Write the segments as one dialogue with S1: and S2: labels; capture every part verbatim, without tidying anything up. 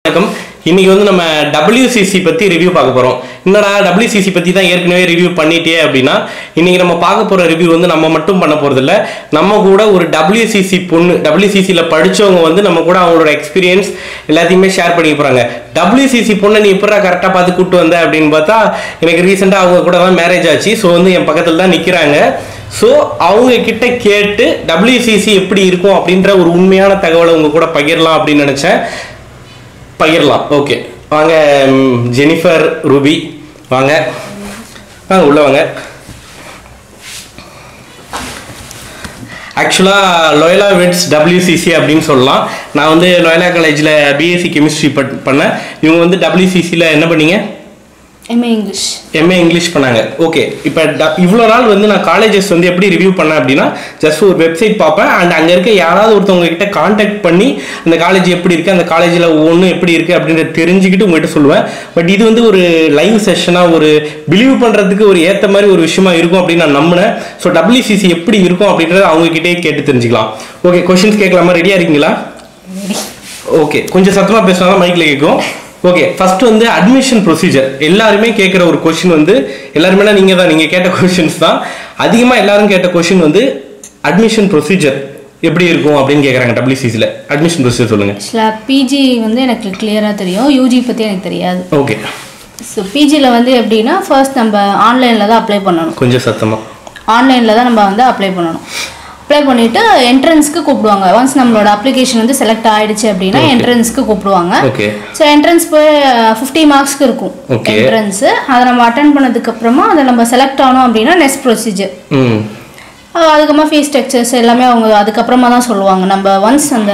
S1: வணக்கம். இன்னைக்கு வந்து நம்ம W C C பத்தி ரிவ்யூ பார்க்க போறோம். என்னடா W C C பத்தி தான் ஏற்கனவே ரிவ்யூ பண்ணிட்டே அப்படின்னா இன்னைக்கு நம்ம பார்க்க போற ரிவ்யூ வந்து நம்ம மட்டும் பண்ண போறது இல்ல. நம்ம கூட ஒரு W C C பொண்ணு W C C ல படிச்சவங்க வந்து நம்ம கூட அவங்களோட எக்ஸ்பீரியன்ஸ் எல்லாத்தையுமே ஷேர் பண்ணி போறாங்க. W C C பொண்ணை நீ எப்படா கரெக்டா பார்த்து கூட்டு வந்த அப்படின்னு பார்த்தா எனக்கு ரீசெண்டா அவங்க கூட தான் மேரேஜ் ஆச்சு. ஸோ வந்து என் பக்கத்துல தான் நிக்கிறாங்க. ஸோ அவங்க கிட்ட கேட்டு W C C எப்படி இருக்கும் அப்படின்ற ஒரு உண்மையான தகவலை உங்க கூட பகிரலாம் அப்படின்னு நினைச்சேன். பகிரலாம். ஓகே, வாங்க ஜெனிஃபர், ரூபி, வாங்க வாங்க உள்ள வாங்க. ஆக்சுவலாக லோயலா விட்ஸ் W C C அப்படின்னு சொல்லலாம். நான் வந்து லோயலா காலேஜில் பிஎஸ்சி கெமிஸ்ட்ரி பண்ணேன். இவங்க வந்து W C C ல என்ன பண்ணீங்க?
S2: எம்ஏ இங்கிலீஷ்
S1: எம்ஏ இங்கிலீஷ் பண்ணாங்க. ஓகே, இப்போ இவ்வளோ நாள் வந்து நான் காலேஜஸ் வந்து எப்படி ரிவ்யூ பண்ணேன் அப்படின்னா ஜஸ்ட் ஒரு வெப்சைட் பார்ப்பேன் அண்ட் அங்கே இருக்க யாராவது ஒருத்தவங்க கிட்ட கான்டாக்ட் பண்ணி அந்த காலேஜ் எப்படி இருக்குது, அந்த காலேஜில் ஒவ்வொன்றும் எப்படி இருக்குது அப்படின்றத தெரிஞ்சுக்கிட்டு உங்கள்கிட்ட சொல்லுவேன். பட் இது வந்து ஒரு லைவ் செஷனாக ஒரு பிலீவ் பண்ணுறதுக்கு ஒரு ஏற்ற மாதிரி ஒரு விஷயமா இருக்கும் அப்படின்னு நான் நம்பினேன். ஸோ W C C எப்படி இருக்கும் அப்படின்றத அவங்ககிட்டே கேட்டு தெரிஞ்சுக்கலாம். ஓகே, கொஷின்ஸ் கேட்கலாமா? ரெடியாக இருக்கீங்களா? ஓகே, கொஞ்சம் சத்தமாக பேசினா மைக்கில் கேட்கும். ஓகே, ஃபர்ஸ்ட் வந்து அட்மிஷன் ப்ரொசீஜர். எல்லாருமே கேட்குற ஒரு கொஷின் வந்து எல்லாருமே நீங்கள் தான் நீங்கள் கேட்ட கொஷின்ஸ் தான் அதிகமாக எல்லாரும் கேட்ட கொஷின் வந்து அட்மிஷன் ப்ரொசீஜர் எப்படி இருக்கும் அப்படின்னு கேட்குறாங்க. W C C ல அட்மிஷன் ப்ரொசீஜர் சொல்லுங்கள்.
S2: ஆக்சுவலாக பிஜி வந்து எனக்கு கிளியராக தெரியும், யூஜி பற்றி எனக்கு தெரியாது.
S1: ஓகே,
S2: ஸோ பிஜியில் வந்து எப்படின்னா ஃபர்ஸ்ட் நம்ம ஆன்லைனில் தான் அப்ளை பண்ணணும்.
S1: கொஞ்சம் சத்தமாக.
S2: ஆன்லைனில் தான் நம்ம வந்து அப்ளை பண்ணணும். அப்ளை பண்ணிவிட்டு என்ட்ரன்ஸ்க்கு கூப்பிடுவாங்க. ஒன்ஸ் நம்மளோட அப்ளிகேஷன் வந்து செலக்ட் ஆகிடுச்சு அப்படின்னா என்ட்ரன்ஸ்க்கு கூப்பிடுவாங்க.
S1: ஓகே,
S2: ஸோ என்ட்ரன்ஸ் போய் ஃபிஃப்டி மார்க்ஸ்க்கு இருக்கும் என்ட்ரன்ஸு. அதை நம்ம அட்டன் பண்ணதுக்கப்புறமா அதை நம்ம செலக்ட் ஆனோம் அப்படின்னா நெக்ஸ்ட் ப்ரொசீஜர். அதுக்கப்புறமா ஃபீஸ் ஸ்ட்ரக்சர்ஸ் எல்லாமே அவங்க அதுக்கப்புறமா தான் சொல்லுவாங்க. நம்ம ஒன்ஸ் அந்த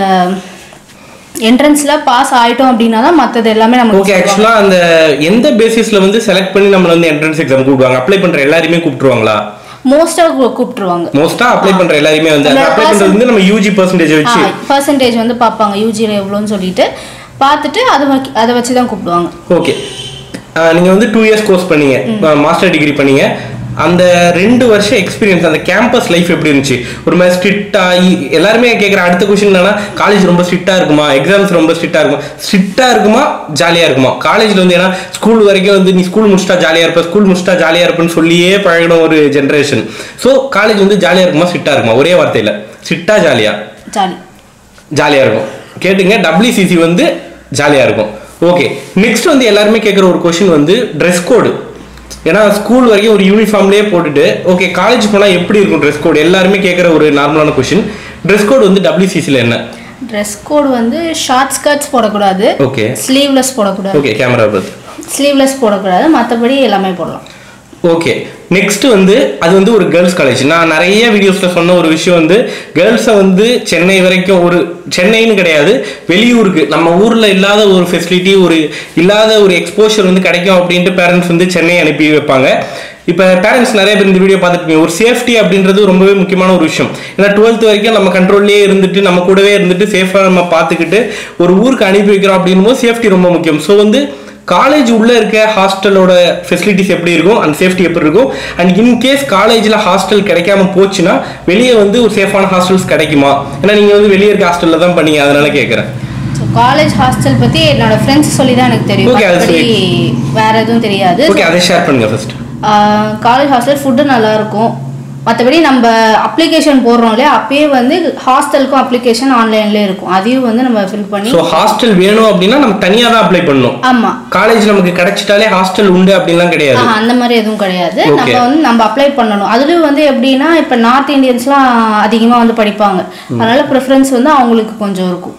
S2: என்ட்ரன்ஸ்ல பாஸ் ஆயிட்டோம் அப்படின்னா தான் மற்றது எல்லாமே நமக்கு.
S1: ஓகே, ஆக்சுவலா அந்த எந்த பேசிஸ்ல வந்து செலக்ட் பண்ணி நம்ம வந்து என்ட்ரன்ஸ் எக்ஸாம் கூப்பிடுவாங்க? அப்ளை பண்ற எல்லாரையுமே கூப்பிடுவாங்களா?
S2: மோஸ்டா கூப்பிட்டுருவாங்க.
S1: மோஸ்டா அப்ளை பண்ற எல்லாரையுமே வந்து அப்ளை பண்றது வந்து நம்ம யூஜி பெர்சன்டேஜ் வச்சு
S2: பெர்சன்டேஜ் வந்து பார்ப்பாங்க. யூஜில எவ்வளோன்னு சொல்லிட்டு பார்த்துட்டு அதை அதை வச்சு தான் கூப்பிடுவாங்க. ஓகே,
S1: நீங்க வந்து டூ இயர்ஸ் கோர்ஸ் பண்ணீங்க, மாஸ்டர் டிகிரி பண்ணீங்க. அந்த ரெண்டு வருஷம் எக்ஸ்பீரியன்ஸ், அந்த கேம்பஸ் லைஃப் எப்படி இருந்துச்சு? ஒரு மாதிரி ஸ்ட்ரிக்டா? எல்லாருமே கேட்குற அடுத்த கொஸ்டின் என்னன்னா, காலேஜ் ரொம்ப ஸ்ட்ரிக்டா இருக்குமா, எக்ஸாம்ஸ் ரொம்ப ஸ்ட்ரிக்டா இருக்குமா? ஸ்ட்ரிக்டா இருக்குமா, ஜாலியா இருக்குமா? காலேஜ்ல வந்து ஏன்னா ஸ்கூல் வரைக்கும் வந்து நீ ஸ்கூல் முடிச்சிட்டா ஜாலியா இருப்ப, ஸ்கூல் முடிச்சிட்டா ஜாலியா இருப்பேன்னு சொல்லியே பழகின ஒரு ஜென்ரேஷன். ஸோ காலேஜ் வந்து ஜாலியா இருக்குமா, ஸ்ட்ரிக்டா இருக்குமா? ஒரே வார்த்தையில ஸ்ட்ரிக்டா ஜாலியா?
S2: ஜாலி
S1: ஜாலியா இருக்கும். கேட்டுங்க, W C C வந்து ஜாலியா இருக்கும். ஓகே, நெக்ஸ்ட் வந்து எல்லாருமே கேட்குற ஒரு கொஸ்டின் வந்து ட்ரெஸ் கோடு. ஏன்னா ஸ்கூல் வரைக்கும் ஒரு யூனிஃபார்ம்லேயே போட்டுட்டு ஓகே காலேஜ் போனால் எப்படி இருக்கும் ட்ரெஸ் கோடு? எல்லாருமே கேட்குற ஒரு நார்மலான கொஸ்டின். ட்ரெஸ் கோடு வந்து W C C ல என்ன?
S2: ட்ரெஸ் கோடு வந்து ஷார்ட் ஸ்கர்ட்ஸ் போடக்கூடாது.
S1: ஓகே,
S2: ஸ்லீவ்லெஸ் போடக்கூடாது.
S1: ஓகே, கேமரா பார்த்து
S2: ஸ்லீவ்லெஸ் போடக்கூடாது, மற்றபடி எல்லாமே போடலாம்.
S1: ஓகே, நெக்ஸ்ட் வந்து அது வந்து ஒரு கேர்ள்ஸ் காலேஜ். நான் நிறைய வீடியோஸ்ல சொன்ன ஒரு விஷயம் வந்து கேர்ள்ஸை வந்து சென்னை வரைக்கும், ஒரு சென்னைன்னு கிடையாது, வெளியூருக்கு நம்ம ஊர்ல இல்லாத ஒரு ஃபெசிலிட்டி, ஒரு இல்லாத ஒரு எக்ஸ்போஷர் வந்து கிடைக்கும் அப்படின்ட்டு பேரண்ட்ஸ் வந்து சென்னை அனுப்பி வைப்பாங்க. இப்போ பேரண்ட்ஸ் நிறைய பேர் இந்த வீடியோ பார்த்துருப்பீங்க. ஒரு சேஃப்டி அப்படின்றது ரொம்பவே முக்கியமான ஒரு விஷயம். ஏன்னா டுவெல்த் வரைக்கும் நம்ம கண்ட்ரோல்லே இருந்துட்டு நம்ம கூடவே இருந்துட்டு சேஃபாக நம்ம பார்த்துக்கிட்டு ஒரு ஊருக்கு அனுப்பி வைக்கிறோம் அப்படின்னும் போது சேஃப்டி ரொம்ப முக்கியம். ஸோ வந்து காலேஜ் உள்ள இருக்க ஹாஸ்டலோட ஃபெசிலிட்டிஸ் எப்படி இருக்கும், அந்த சேஃப்டி எப்படி இருக்கும், அண்ட் இன்கேஸ் காலேஜில் ஹாஸ்டல் கிடைக்காம போச்சுன்னா வெளியே வந்து ஒரு சேஃபான ஹாஸ்டல்ஸ் கிடைக்குமா? ஏன்னா நீங்கள் வந்து வெளியே இருக்க ஹாஸ்டலில் தான் பண்ணீங்க, அதனால கேட்குறேன்.
S2: காலேஜ் ஹாஸ்டல் பற்றி என்னோட ஃப்ரெண்ட்ஸ் சொல்லி தான் எனக்கு தெரியும்.
S1: ஓகே, அது
S2: வேற எதுவும் தெரியாது.
S1: ஓகே, அதை ஷேர் பண்ணுங்க ஃபர்ஸ்ட்.
S2: காலேஜ் ஹாஸ்டல் ஃபுட்டு நல்லா இருக்கும். மற்றபடி நம்ம அப்ளிகேஷன் போடுறோம் இல்லையா, அப்பயே வந்து ஹாஸ்டலுக்கும் அப்ளிகேஷன் ஆன்லைன்லேயே இருக்கும். அதையும் வந்து நம்ம ஃபில் பண்ணி.
S1: ஸோ ஹாஸ்டல் வேணும் அப்படின்னா நம்ம தனியாக தான் அப்ளை பண்ணணும்.
S2: ஆமாம்,
S1: காலேஜ் நமக்கு கிடைச்சிட்டாலே ஹாஸ்டல் உண்டு அப்படின்லாம் கிடையாது.
S2: அந்த மாதிரி எதுவும் கிடையாது. நம்ம வந்து நம்ம அப்ளை பண்ணணும். அதுலேயும் வந்து எப்படின்னா இப்போ நார்த் இந்தியன்ஸ்லாம் அதிகமாக வந்து படிப்பாங்க, அதனால ப்ரிஃபரன்ஸ் வந்து அவங்களுக்கு கொஞ்சம் இருக்கும்.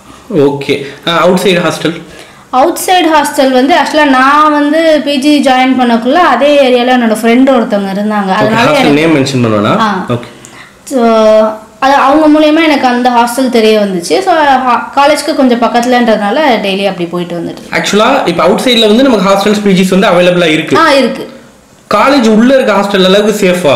S1: Okay, outside hostel?
S2: Outside hostel வந்து ஆக்சுவலாக நான் வந்து பிஜி ஜாயின் பண்ணக்குள்ள அதே ஏரியாவில் என்னோட ஃப்ரெண்டு ஒருத்தவங்க இருந்தாங்க. அதனால
S1: நேம் மென்ஷன் பண்ணணும்னா ஓகே.
S2: ஸோ அது அவங்க மூலயமா எனக்கு அந்த ஹாஸ்டல் தெரிய வந்துச்சு. ஸோ காலேஜ்க்கு கொஞ்சம் பக்கத்துலன்றதுனால டெய்லி அப்படி போயிட்டு வந்துட்டு.
S1: ஆக்சுவலாக இப்போ அவுட் சைடில் வந்து நமக்கு ஹாஸ்டல்ஸ் பிஜிஸ் வந்து அவைலபிளாக இருக்கு.
S2: ஆ இருக்கு.
S1: காலேஜ் உள்ள இருக்க ஹாஸ்டல் அளவுக்கு சேஃபா?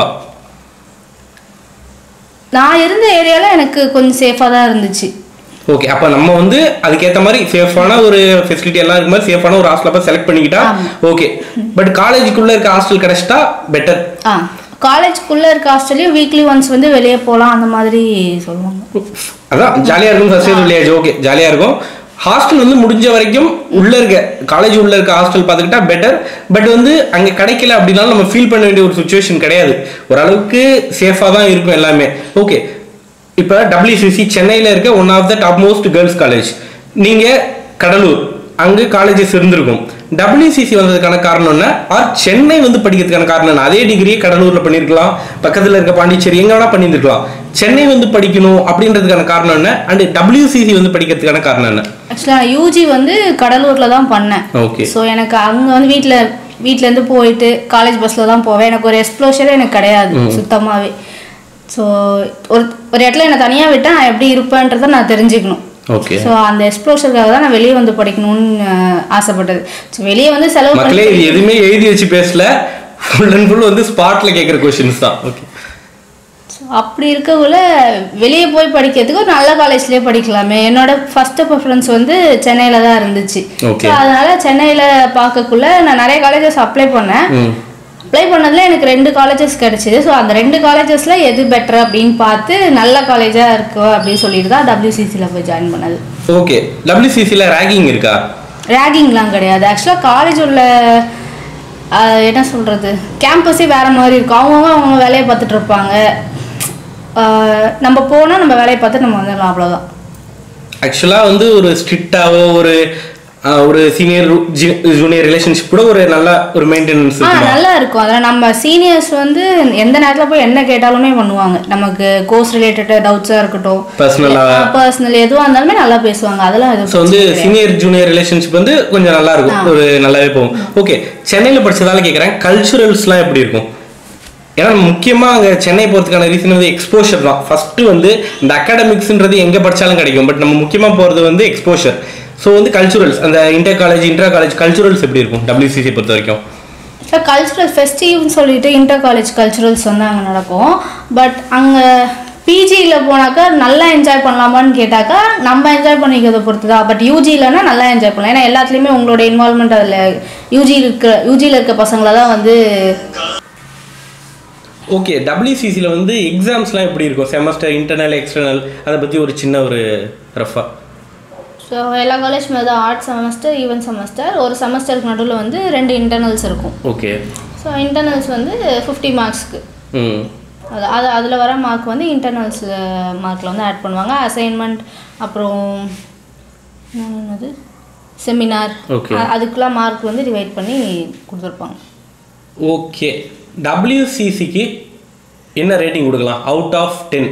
S2: நான் இருந்த ஏரியாவில் எனக்கு கொஞ்சம் சேஃபாக தான் இருந்துச்சு.
S1: ஓகே, அப்போ நம்ம வந்து அதுக்கேற்ற மாதிரி சேஃபான ஒரு ஃபெசிலிட்டி எல்லாம் இருக்க மாதிரி சேஃபான ஒரு ஹாஸ்டல் அப்போ செலக்ட் பண்ணிக்கிட்டா ஓகே. பட் காலேஜுக்குள்ளே இருக்க ஹாஸ்டல் கிடைச்சிட்டா பெட்டர்.
S2: ஆ, காலேஜுக்குள்ளே இருக்க ஹாஸ்டல்லையும் வீக்லி ஒன்ஸ் வந்து வெளியே போகலாம் அந்த மாதிரி சொல்லுவாங்க.
S1: அதான் ஜாலியாக இருக்கும். ஃபர்ஸ்ட் இயர் வில்லேஜ் ஓகே ஜாலியாக இருக்கும். ஹாஸ்டல் வந்து முடிஞ்ச வரைக்கும் உள்ள இருக்க காலேஜ் உள்ள இருக்க ஹாஸ்டல் பார்த்துக்கிட்டா பெட்டர். பட் வந்து அங்கே கிடைக்கல அப்படின்னாலும் நம்ம ஃபீல் பண்ண வேண்டிய ஒரு சுச்சுவேஷன் கிடையாது. ஓரளவுக்கு சேஃபாக தான் இருக்கும் எல்லாமே. ஓகே, இப்போ டபிள்யூசிசி சென்னையில் இருக்க one of the top most girls college. நீங்கள் கடலூர், அங்கே காலேஜஸ் இருந்திருக்கும். டபிள்யூசிசி வந்ததுக்கான காரணம் என்ன, ஆர் சென்னை வந்து படிக்கிறதுக்கான காரணம் என்ன? அதே டிகிரியை கடலூரில் பண்ணியிருக்கலாம், பக்கத்தில் இருக்க பாண்டிச்சேரி எங்கே வேணால் பண்ணியிருக்கலாம். சென்னை வந்து படிக்கணும் அப்படின்றதுக்கான காரணம் என்ன, அண்ட் டபிள்யூசிசி வந்து படிக்கிறதுக்கான காரணம் என்ன?
S2: ஆக்சுவலாக யூஜி வந்து கடலூரில் தான் பண்ணேன்.
S1: ஓகே.
S2: ஸோ எனக்கு அங்கே வந்து வீட்டில் வீட்டிலேருந்து போயிட்டு காலேஜ் பஸ்ஸில் தான் போவேன். எனக்கு ஒரு எக்ஸ்ப்ளோஷரே எனக்கு கிடையாது சுத்தமாகவே. ஸோ ஒரு ஒரு இடத்துல என்னை தனியாக விட்டால் நான் எப்படி இருப்பேன்றதை நான் தெரிஞ்சுக்கணும்.
S1: ஓகே.
S2: ஸோ அந்த எக்ஸ்ப்ளோஷருக்காக தான் நான் வெளியே வந்து படிக்கணும்னு ஆசைப்பட்டது. ஸோ வெளியே வந்து செலவு
S1: மக்களே எதுவுமே எழுதி வச்சு பேசல, ஃபுல் அண்ட் ஃபுல் வந்து ஸ்பாட்ல கேட்குற கொஸ்டின்ஸ் தான். ஓகே.
S2: ஸோ அப்படி இருக்கக்குள்ள வெளியே போய் படிக்கிறதுக்கு ஒரு நல்ல காலேஜ்லேயே படிக்கலாமே. என்னோட ஃபர்ஸ்ட் ப்ரிஃபரன்ஸ் வந்து சென்னையில் தான் இருந்துச்சு. ஸோ அதனால சென்னையில் பார்க்கக்குள்ள நான் நிறைய காலேஜஸ் அப்ளை பண்ணேன். அப்ளை பண்ணதில் எனக்கு ரெண்டு காலேஜஸ் கிடச்சிது. ஸோ அந்த ரெண்டு காலேஜஸில் எது பெட்டர் அப்படின்னு பார்த்து நல்ல காலேஜாக இருக்கும் அப்படின்னு சொல்லிட்டு தான் டபிள்யூசிசியில் போய் ஜாயின் பண்ணது.
S1: ஓகே. டபிள்யூசிசியில் ரேகிங் இருக்கா?
S2: ரேகிங்லாம் கிடையாது. ஆக்சுவலாக காலேஜ் உள்ள என்ன சொல்கிறது, கேம்பஸே வேறு மாதிரி இருக்கும். அவங்கவுங்க அவங்க வேலையை பார்த்துட்டு இருப்பாங்க. நம்ம போனால் நம்ம வேலையை பார்த்து நம்ம வந்துடலாம், அவ்வளோதான்.
S1: ஆக்சுவலாக வந்து ஒரு ஸ்ட்ரிக்டாவோ ஒரு ஒரு சீனியர் ஜூனியர் ரிலேஷன்ஷிப் கூட ஒரு நல்ல ஒரு மெயின்டெனன்ஸ்
S2: நல்லா இருக்கும். அதில் நம்ம சீனியர்ஸ் வந்து எந்த நேரத்தில் போய் என்ன கேட்டாலுமே பண்ணுவாங்க. நமக்கு கோர்ஸ் ரிலேட்டட் டவுட்ஸாக இருக்கட்டும், பர்சனலாக பர்சனல் எதுவாக இருந்தாலுமே நல்லா பேசுவாங்க. அதெல்லாம் இது
S1: ஸோ வந்து சீனியர் ஜூனியர் ரிலேஷன்ஷிப் வந்து கொஞ்சம் நல்லா இருக்கும், ஒரு நல்லாவே போகும். ஓகே. சென்னையில் படித்ததால கேட்குறேன், கல்ச்சுரல்ஸ்லாம் எப்படி இருக்கும்? ஏன்னா முக்கியமாக அங்கே சென்னை போகிறதுக்கான ரீசன் வந்து எக்ஸ்போஷர் தான். ஃபஸ்ட்டு வந்து இந்த அகாடமிக்ஸ்ன்றது எங்கே படித்தாலும் கிடைக்கும், பட் நம்ம முக்கியமாக போகிறது வந்து எக்ஸ்போஷர். ஸோ வந்து கல்ச்சுரல்ஸ், அந்த inter college inter college culturals எப்படி இருக்கும் டபிள்யூசிசி பொறுத்த வரைக்கும்?
S2: சார் கல்ச்சுரல் ஃபெஸ்டிவ்னு சொல்லிட்டு இன்டர் காலேஜ் கல்ச்சுரல்ஸ் வந்து அங்கே நடக்கும். பட் அங்கே பிஜியில் போனாக்கா நல்லா என்ஜாய் பண்ணலாமான்னு கேட்டாக்கா நம்ம என்ஜாய் பண்ணிக்கிறத பொறுத்து தான். பட் யூஜிலன்னா நல்லா என்ஜாய் பண்ணலாம். ஏன்னா எல்லாத்துலேயுமே உங்களோட இன்வால்மெண்ட் அதில் யூஜி இருக்க யூஜியில் இருக்க பசங்களை தான் வந்து.
S1: ஓகே. டபிள்யூசிசியில் வந்து எக்ஸாம்ஸ்லாம் எப்படி இருக்கும்? செமஸ்டர், இன்டர்னல், எக்ஸ்டர்னல், அதை பற்றி ஒரு சின்ன ஒரு ரஃபா.
S2: ஸோ எல்லா காலேஜுமே தான் ஆர்ட் செமஸ்டர், ஈவன் செமஸ்டர். ஒரு செமஸ்டருக்கு நடுவில் வந்து ரெண்டு இன்டர்னல்ஸ் இருக்கும்.
S1: ஓகே.
S2: ஸோ இன்டர்னல்ஸ் வந்து ஃபிஃப்டி மார்க்ஸ்க்கு. ம் அது அது அதில் வர மார்க் வந்து இன்டர்னல்ஸ் மார்க்கில் வந்து ஆட் பண்ணுவாங்க. அசைன்மெண்ட், அப்புறம் என்னது செமினார், அதுக்கெலாம் மார்க் வந்து டிவைட் பண்ணி கொடுத்துருப்பாங்க.
S1: ஓகே. டபிள்யூசிசிக்கு என்ன ரேட்டிங் கொடுக்கலாம் out of ten?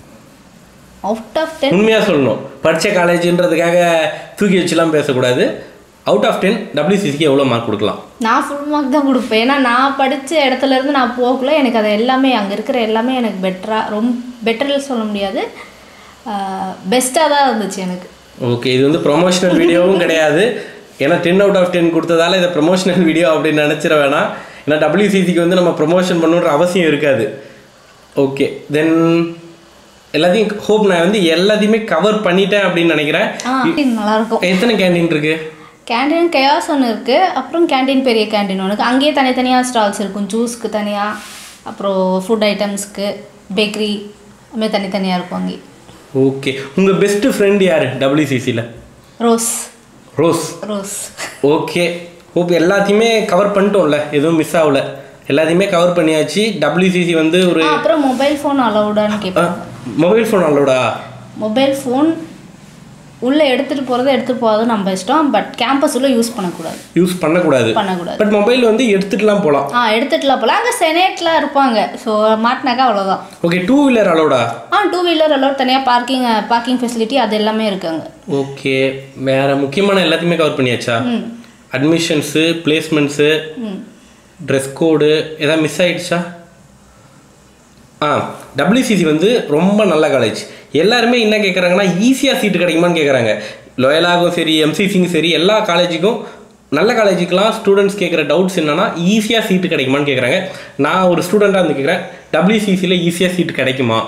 S2: Out of ten
S1: உண்மையாக சொல்லணும், படித்த காலேஜுன்றதுக்காக தூக்கி வச்சுலாம் பேசக்கூடாது. அவுட் ஆஃப் டென் டபிள்யூசிசிக்கு எவ்வளோ மார்க் கொடுக்கலாம்?
S2: நான் ஃபுல் மார்க் தான் கொடுப்பேன். ஏன்னா நான் படித்த இடத்துலேருந்து நான் போகக்குள்ள எனக்கு அது எல்லாமே அங்கே இருக்கிற எல்லாமே எனக்கு பெட்டராக, ரொம்ப பெட்டரில் சொல்ல முடியாது, பெஸ்ட்டாக தான் இருந்துச்சு எனக்கு.
S1: ஓகே. இது வந்து ப்ரொமோஷனல் வீடியோவும் கிடையாது. ஏன்னா டென் அவுட் ஆஃப் டென் கொடுத்ததால இதை ப்ரொமோஷனல் வீடியோ அப்படின்னு நினச்சிட வேணாம். ஏன்னா டபிள்யூசிசிக்கு வந்து நம்ம ப்ரொமோஷன் பண்ணுற அவசியம் இருக்காது. ஓகே. தென் எல்லாத்தையும் ஹோப் நான் வந்து எல்லாத்தையுமே கவர் பண்ணிட்டேன் அப்படின்னு நினைக்கிறேன்.
S2: நல்லா இருக்கும்.
S1: எத்தனை கேண்டீன் இருக்கு?
S2: கேண்டீன் கயாஸ் ஒன்று இருக்குது, அப்புறம் கேண்டீன் பெரிய கேண்டீன் ஒன்று இருக்குது. அங்கேயே தனித்தனியாக ஸ்டால்ஸ் இருக்கும். ஜூஸ்க்கு தனியாக, அப்புறம் ஃபுட் ஐட்டம்ஸ்க்கு, பேக்கரி, அதுமாதிரி தனித்தனியாக இருக்கும் அங்கே.
S1: ஓகே. உங்கள் பெஸ்ட்டு ஃப்ரெண்ட் யார் டபிள்யூசிசியில்?
S2: Rose.
S1: Rose
S2: Rose
S1: okay. Hope எல்லாத்தையுமே கவர் பண்ணிட்டோம்ல, எதுவும் மிஸ் ஆகல, எல்லாத்தையுமே கவர் பண்ணியாச்சு. டபிள்யூசிசி வந்து ஒரு
S2: அப்புறம் மொபைல் ஃபோன் அலௌடான்னு கேட்பாங்க.
S1: மொபைல் ஃபோன் அலௌடா?
S2: மொபைல் ஃபோன் உள்ளே எடுத்துகிட்டு போகிறத எடுத்துகிட்டு போகிறது நம்ம இஷ்டம். பட் கேம்பஸ் உள்ள யூஸ் பண்ணக்கூடாது.
S1: யூஸ் பண்ணக்கூடாது
S2: பண்ணக்கூடாது
S1: பட் மொபைல் வந்து எடுத்துட்டுலாம் போகலாம்.
S2: ஆ எடுத்துட்டுலாம் போகலாம். அங்கே செனேட்லாம் இருப்பாங்க. ஸோ மாட்டினாக்கா அவ்வளோதான்.
S1: ஓகே. டூ வீலர் அலௌடா?
S2: ஆ டூ வீலர் அலௌட், தனியாக பார்க்கிங் பார்க்கிங் ஃபெசிலிட்டி அது எல்லாமே இருக்காங்க.
S1: ஓகே. வேறு முக்கியமான எல்லாத்தையுமே கவர் பண்ணியாச்சா? அட்மிஷன்ஸு, பிளேஸ்மெண்ட்ஸு, ட்ரெஸ் கோடு எதாவது மிஸ் ஆகிடுச்சா? ஆ டபிள்யூசிசி வந்து ரொம்ப நல்ல காலேஜ். எல்லாருமே என்ன கேட்குறாங்கன்னா ஈஸியாக சீட்டு கிடைக்குமான்னு கேட்குறாங்க. லோயலாகும் சரி, எம்சிசிக்கும் சரி, எல்லா காலேஜுக்கும் நல்ல காலேஜுக்கெலாம் ஸ்டூடெண்ட்ஸ் கேட்குற டவுட்ஸ் என்னென்னா ஈஸியாக சீட்டு கிடைக்குமான்னு கேட்குறாங்க. நான் ஒரு ஸ்டூடெண்ட்டாக வந்து கேட்குறேன், டபிள்யூசிசியில் ஈஸியாக சீட்டு கிடைக்குமா?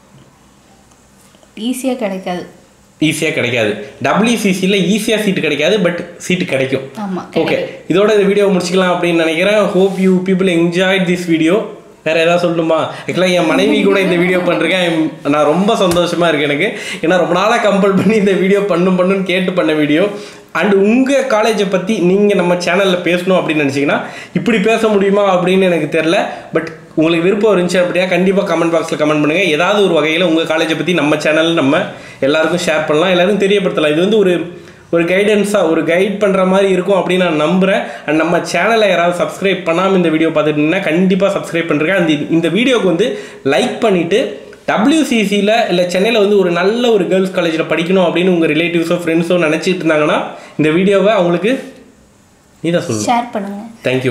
S2: ஈஸியாக கிடைக்காது.
S1: ஈஸியாக கிடைக்காது. டபிள்யூசிசியில் ஈஸியாக சீட்டு கிடைக்காது, பட் சீட்டு கிடைக்கும்.
S2: ஆமாம்.
S1: ஓகே. இதோட இந்த வீடியோ முடிச்சுக்கலாம் அப்படின்னு நினைக்கிறேன். Hope you people enjoyed this video. வேறு ஏதாவது சொல்லணுமா? ஆக்சுவலாக என் மனைவி கூட இந்த வீடியோ பண்ணுறேன். நான் ரொம்ப சந்தோஷமாக இருக்குது எனக்கு. ஏன்னா ரொம்ப நாளாக கம்பல் பண்ணி இந்த வீடியோ பண்ணும் பண்ணுன்னு கேட்டு பண்ண வீடியோ. அண்டு உங்கள் காலேஜை பற்றி நீங்கள் நம்ம சேனலில் பேசணும் அப்படின்னு நினச்சிங்கன்னா இப்படி பேச முடியுமா அப்படின்னு எனக்கு தெரில. பட் உங்களுக்கு விருப்பம் இருந்துச்சு அப்படின்னா கண்டிப்பாக கமெண்ட் பாக்ஸில் கமெண்ட் பண்ணுங்கள். ஏதாவது ஒரு வகையில் உங்கள் காலேஜை பற்றி நம்ம சேனலில் நம்ம எல்லாருக்கும் ஷேர் பண்ணலாம், எல்லாருக்கும் தெரியப்படுத்தலாம். இது வந்து ஒரு ஒரு கைடன்ஸாக ஒரு கைட் பண்ணுற மாதிரி இருக்கும் அப்படின்னு நான் நம்புகிறேன். அண்ட் நம்ம சேனலை யாராவது சப்ஸ்கிரைப் பண்ணாமல் இந்த வீடியோ பார்த்துட்டிங்கன்னா கண்டிப்பாக சப்ஸ்கிரைப் பண்ணுறேன். அந்த இந்த வீடியோவுக்கு வந்து லைக் பண்ணிவிட்டு டபிள்யூசிசியில் இல்லை சென்னையில் வந்து ஒரு நல்ல ஒரு கேர்ள்ஸ் காலேஜில் படிக்கணும் அப்படின்னு உங்கள் ரிலேட்டிவ்ஸோ ஃப்ரெண்ட்ஸோ நினச்சிட்டு இருந்தாங்கன்னா இந்த வீடியோவை அவங்களுக்கு நீ தான் சொல்லுங்கள்,
S2: ஷேர் பண்ணுங்கள்.
S1: தேங்க்யூ.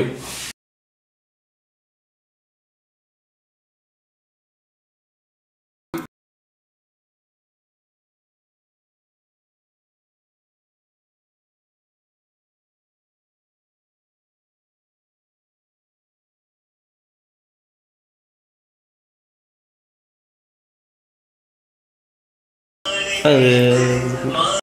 S1: அது